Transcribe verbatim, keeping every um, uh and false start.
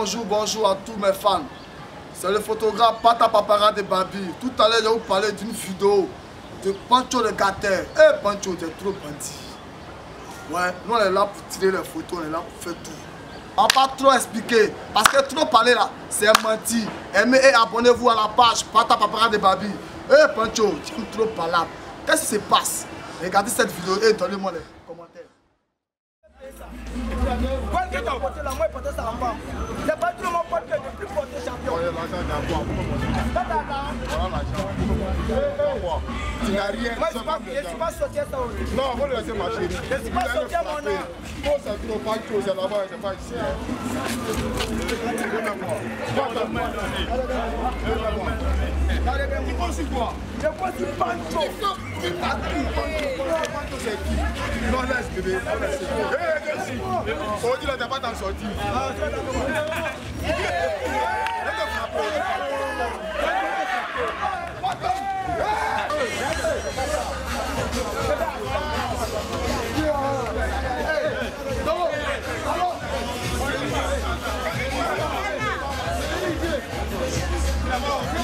Bonjour, bonjour à tous mes fans. C'est le photographe Pata Papara de Babi. Tout à l'heure, je vais vous parler d'une vidéo de Pancho le gâteur. Eh, Pancho, t'es trop bandit. Ouais, nous on est là pour tirer les photos, on est là pour faire tout. On va pas trop expliquer, parce que trop parler là, c'est menti. Aimez et abonnez-vous à la page Pata Papara de Babi. Eh, Pancho, tu es trop parlable. Qu'est-ce qui se passe? Regardez cette vidéo et donnez-moi les commentaires. Quand tu as porté la main, porter ça en bas. C'est pas tout le monde qui est le plus porté champion. Tu n'as rien. Moi, je ne suis pas sorti ça aujourd'hui. Non, on va le laisser marcher. Je ne suis pas sorti à mon nom. Bon, c'est trop pas trop, c'est là-bas, c'est pas ici. Il faut aussi quoi? Je vois du Pancho. Non, laisse bébé. Hé, merci. On dit là, t'as pas t'en sortir. Allô?